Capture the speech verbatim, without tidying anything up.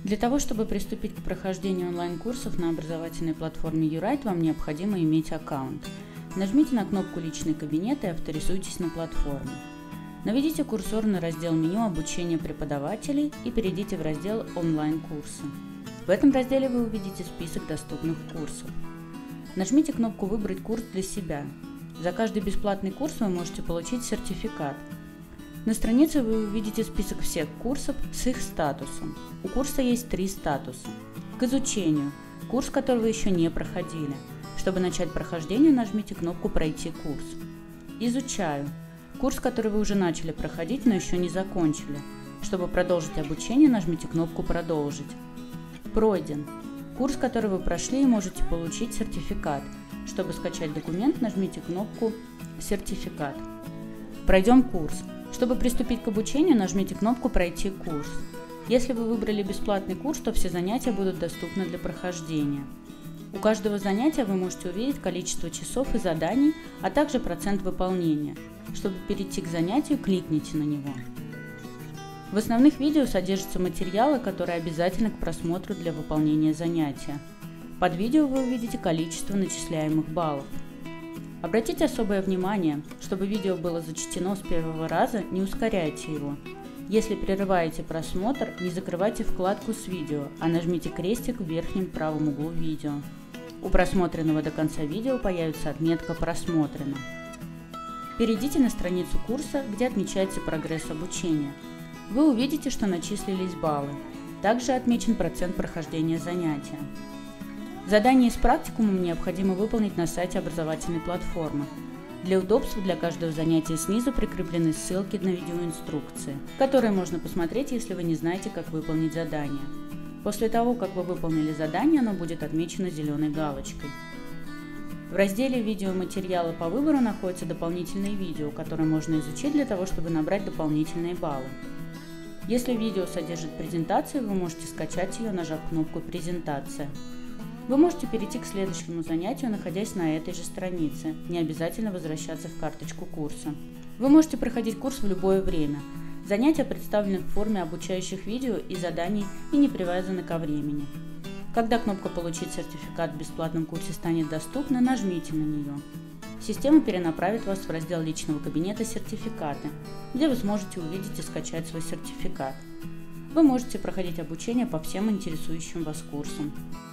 Для того, чтобы приступить к прохождению онлайн-курсов на образовательной платформе YouRite, вам необходимо иметь аккаунт. Нажмите на кнопку «Личный кабинет» и авторизуйтесь на платформе. Наведите курсор на раздел меню «Обучение преподавателей» и перейдите в раздел «Онлайн-курсы». В этом разделе вы увидите список доступных курсов. Нажмите кнопку «Выбрать курс для себя». За каждый бесплатный курс вы можете получить сертификат. На странице вы увидите список всех курсов с их статусом. У курса есть три статуса. К изучению – курс, который вы еще не проходили. Чтобы начать прохождение, нажмите кнопку «Пройти курс». Изучаю – курс, который вы уже начали проходить, но еще не закончили. Чтобы продолжить обучение, нажмите кнопку «Продолжить». Пройден – курс, который вы прошли и можете получить сертификат. Чтобы скачать документ, нажмите кнопку «Сертификат». Пройдем курс. Чтобы приступить к обучению, нажмите кнопку «Пройти курс». Если вы выбрали бесплатный курс, то все занятия будут доступны для прохождения. У каждого занятия вы можете увидеть количество часов и заданий, а также процент выполнения. Чтобы перейти к занятию, кликните на него. В основных видео содержатся материалы, которые обязательны к просмотру для выполнения занятия. Под видео вы увидите количество начисляемых баллов. Обратите особое внимание, чтобы видео было зачтено с первого раза, не ускоряйте его. Если прерываете просмотр, не закрывайте вкладку с видео, а нажмите крестик в верхнем правом углу видео. У просмотренного до конца видео появится отметка «Просмотрено». Перейдите на страницу курса, где отмечается прогресс обучения. Вы увидите, что начислились баллы. Также отмечен процент прохождения занятия. Задания из практикумом необходимо выполнить на сайте образовательной платформы. Для удобства для каждого занятия снизу прикреплены ссылки на видеоинструкции, которые можно посмотреть, если вы не знаете, как выполнить задание. После того, как вы выполнили задание, оно будет отмечено зеленой галочкой. В разделе «Видеоматериалы по выбору» находятся дополнительные видео, которые можно изучить для того, чтобы набрать дополнительные баллы. Если видео содержит презентацию, вы можете скачать ее, нажав кнопку «Презентация». Вы можете перейти к следующему занятию, находясь на этой же странице, не обязательно возвращаться в карточку курса. Вы можете проходить курс в любое время. Занятия представлены в форме обучающих видео и заданий и не привязаны ко времени. Когда кнопка «Получить сертификат в бесплатном курсе» станет доступна, нажмите на нее. Система перенаправит вас в раздел личного кабинета «Сертификаты», где вы сможете увидеть и скачать свой сертификат. Вы можете проходить обучение по всем интересующим вас курсам.